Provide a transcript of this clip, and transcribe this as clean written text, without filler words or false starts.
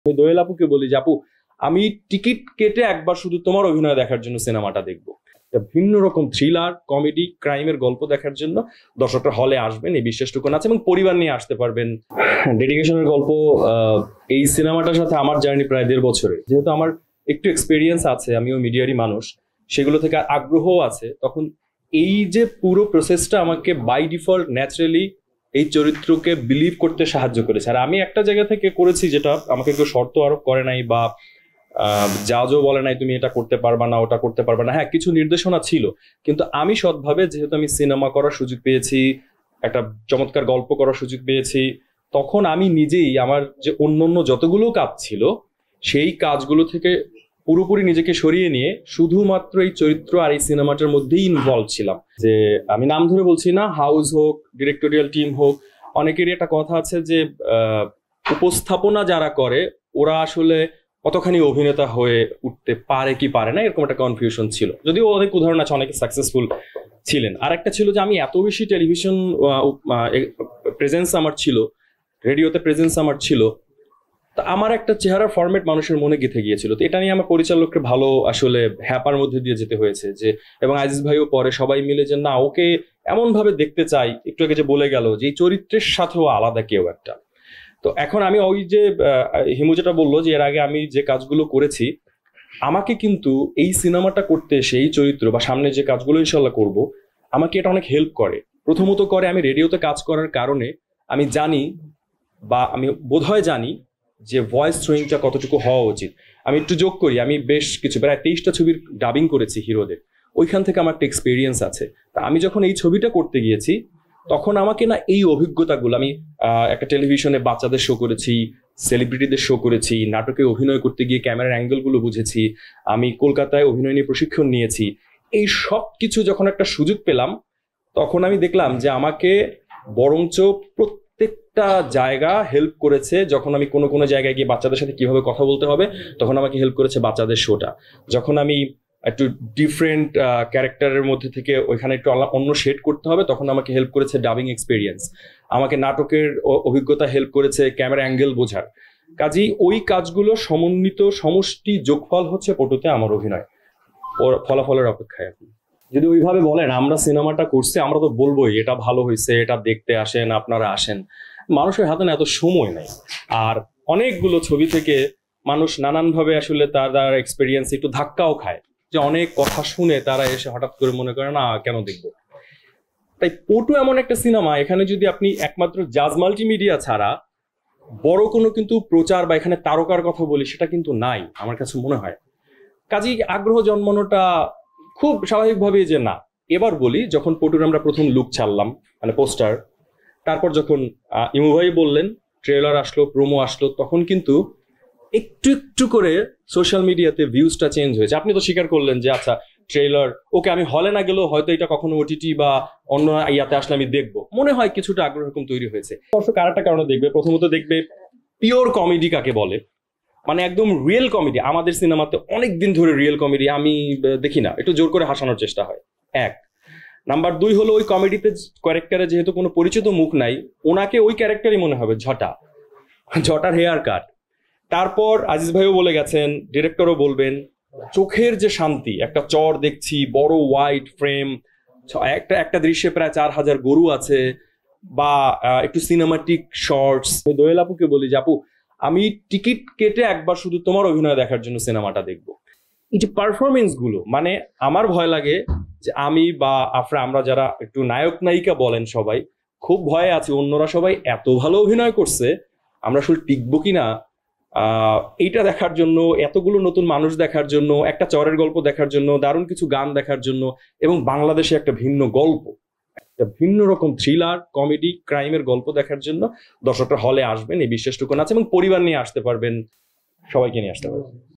আমি দোয়েল আপুকে বলি যে আপু আমি টিকিট কেটে একবার শুধু তোমার অভিনয় দেখার জন্য সিনেমাটা দেখবো। একটা ভিন্ন রকম থ্রিলার কমেডি ক্রাইমের গল্প দেখার জন্য দর্শকরা হলে আসবেন, এই বিশ্বাসটুকু আছে, এবং পরিবার নিয়ে আসতে পারবেন। ডেডিকেশনের গল্প, এই সিনেমাটার সাথে আমার জার্নি প্রায় 1.5 বছরে। যেহেতু আমার একটু এক্সপিরিয়েন্স আছে, আমিও মিডিয়ারই মানুষ, সেগুলো থেকে আগ্রহও আছে, তখন এই যে পুরো প্রসেসটা আমাকে বাই ডিফল্ট ন্যাচারালি এই চরিত্রকে বিলিভ করতে সাহায্য করেছে। আর আমি একটা জায়গা থেকে করেছি যেটা আমাকে কেউ শর্ত আরোপ করে নাই বা জাজও বলে নাই তুমি এটা করতে পারবা না, ওটা করতে পারবা না। হ্যাঁ, কিছু নির্দেশনা ছিল, কিন্তু আমি সৎভাবে, যেহেতু আমি সিনেমা করার সুযোগ পেয়েছি, একটা চমৎকার গল্প করার সুযোগ পেয়েছি, তখন আমি নিজেই আমার যে অন্য যতগুলো কাজ ছিল সেই কাজগুলো থেকে পুরোপুরি নিজেকে সরিয়ে নিয়ে শুধুমাত্র এই চরিত্র আর এই সিনেমাটার মধ্যেই ইনভলভ ছিলাম। যে আমি নাম ধরে বলছি না, হাউস হোক, ডিরেক্টোরিয়াল টিম হোক, অনেকেরই একটা কথা আছে যে উপস্থাপনা যারা করে ওরা আসলে কতখানি অভিনেতা হয়ে উঠতে পারে কি পারে না, এরকম একটা কনফিউশন ছিল। যদিও অনেক উদাহরণ আছে, অনেকে সাকসেসফুল ছিলেন। আর একটা ছিল যে আমি এত বেশি টেলিভিশন প্রেজেন্স আমার ছিল, রেডিওতে প্রেজেন্স আমার ছিল, তা আমার একটা চেহারার ফরম্যাট মানুষের মনে গেঁথে গিয়েছিল। তো এটা নিয়ে আমার পরিচালককে ভালো আসলে হ্যাপার মধ্যে দিয়ে যেতে হয়েছে, যে এবং আজিজ ভাইও পরে সবাই মিলে যে না, ওকে এমন ভাবে দেখতে চাই, একটু আগে যে বলে গেল যে এই চরিত্রের সাথেও আলাদা কেউ একটা। তো এখন আমি ওই যে হিমু যেটা বললো যে এর আগে আমি যে কাজগুলো করেছি, আমাকে কিন্তু এই সিনেমাটা করতে এসে এই চরিত্র বা সামনে যে কাজগুলো ইনশাল্লাহ করব, আমাকে এটা অনেক হেল্প করে। প্রথমত করে আমি রেডিওতে কাজ করার কারণে আমি জানি, বা আমি বোধহয় জানি যে ভয়েস থ্রোয়িংটা কতটুকু হওয়া উচিত। আমি একটু যোগ করি, আমি বেশ কিছু প্রায় 23টা ছবির ডাবিং করেছি হিরোদের, ওইখান থেকে আমার একটা এক্সপিরিয়েন্স আছে। তা আমি যখন এই ছবিটা করতে গিয়েছি তখন আমাকে না এই অভিজ্ঞতাগুলো, আমি একটা টেলিভিশনে বাচ্চাদের শো করেছি, সেলিব্রিটিদের শো করেছি, নাটকে অভিনয় করতে গিয়ে ক্যামেরার অ্যাঙ্গেলগুলো বুঝেছি, আমি কলকাতায় অভিনয় নিয়ে প্রশিক্ষণ নিয়েছি, এই সব কিছু যখন একটা সুযোগ পেলাম তখন আমি দেখলাম যে আমাকে বরঞ্চ প্রত্যেকটা জায়গা হেল্প করেছে। যখন আমি কোনো জায়গায় গিয়ে বাচ্চাদের সাথে কিভাবে কথা বলতে হবে, তখন আমাকে হেল্প করেছে বাচ্চাদের শোটা। যখন আমি একটু ডিফারেন্ট ক্যারেক্টারের মধ্যে থেকে ওইখানে একটু অন্য শেড করতে হবে, তখন আমাকে হেল্প করেছে ডাবিং এক্সপিরিয়েন্স। আমাকে নাটকের অভিজ্ঞতা হেল্প করেছে ক্যামেরা অ্যাঙ্গেল বোঝার। কাজেই ওই কাজগুলো সমন্বিত সমষ্টি যোগফল হচ্ছে পটুতে আমার অভিনয়, ওর ফলাফলের অপেক্ষায়। এখন যদি ওইভাবে বলেন আমরা সিনেমাটা করছি, আমরা তো বলবোই এটা ভালো হয়েছে, এটা দেখতে আসেন, আপনারা আসেন। মানুষের হাতে না এত সময় নাই। আর অনেকগুলো ছবি থেকে মানুষ নানানভাবে আসলে তার এক্সপিরিয়েন্স একটু ধাক্কাও খায়, যে অনেক কথা শুনে তারা এসে হঠাৎ করে মনে করে না কেন দেখবো। তাই পটু এমন একটা সিনেমা, এখানে যদি আপনি একমাত্র জাজ মাল্টিমিডিয়া ছাড়া বড় কোনো কিন্তু প্রচার বা এখানে তারকার কথা বলি, সেটা কিন্তু নাই আমার কাছে মনে হয়। কাজেই আগ্রহ জন্মানোটা খুব স্বাভাবিকভাবেই যে না। এবার বলি, যখন পটুর আমরা প্রথম লুক ছাড়লাম, মানে পোস্টার, তারপর যখন ইমু ভাই বললেন, ট্রেলার আসলো, প্রোমো আসলো, তখন কিন্তু একটু একটু করে সোশ্যাল মিডিয়াতে ভিউজটা চেঞ্জ হয়েছে। আপনি তো স্বীকার করলেন যে আচ্ছা ট্রেলার ওকে, আমি হলে না গেলেও হয়তো এটা কখনো ওটিটি বা অন্য ইয়াতে আসলে আমি দেখবো, মনে হয় কিছুটা আগ্রহ এরকম তৈরি হয়েছে। দর্শক আর একটা কারণে দেখবে, প্রথমত দেখবে পিওর কমেডি কাকে বলে, মানে একদম রিয়েল কমেডি। আমাদের সিনেমাতে অনেক দিন ধরে রিয়েল কমেডি আমি দেখি না, একটু জোর করে হাসানোর চেষ্টা হয়। এক নাম্বার 2 হলো ওই কমেডিতে ক্যারেক্টারে যেহেতু কোনো পরিচিত মুখ নাই, ওনাকে ওই ক্যারেক্টারই মনে হবে ঝটার হেয়ার কাট। তারপর আজিজ ভাইও বলে গেছেন, ডিরেক্টরও বলবেন, চোখের যে শান্তি, একটা চর দেখছি, বড় ওয়াইড ফ্রেম, একটা দৃশ্যে প্রায় 4000 গরু আছে, বা একটু সিনেমাটিক শর্টস। আমি দোয়েল আপুকে বলি যে আপু আমি টিকিট কেটে একবার শুধু তোমার অভিনয় দেখার জন্য সিনেমাটা দেখবো। এই যে পারফরমেন্স গুলো, মানে আমার ভয় লাগে যে আমি বা আমরা যারা একটু নায়ক নায়িকা বলেন, সবাই খুব ভয়ে আছি, অন্যরা সবাই এত ভালো অভিনয় করছে, আমরা আসলে টিকবো কিনা এইটা দেখার জন্য, এতগুলো নতুন মানুষ দেখার জন্য, একটা চরের গল্প দেখার জন্য, দারুণ কিছু গান দেখার জন্য, এবং বাংলাদেশে একটা ভিন্ন গল্প, একটা ভিন্ন রকম থ্রিলার কমেডি ক্রাইমের গল্প দেখার জন্য দর্শকরা হলে আসবেন, এই বিশ্বাসটুকু আছে, এবং পরিবার নিয়ে আসতে পারবেন, সবাইকে নিয়ে আসতে পারবেন।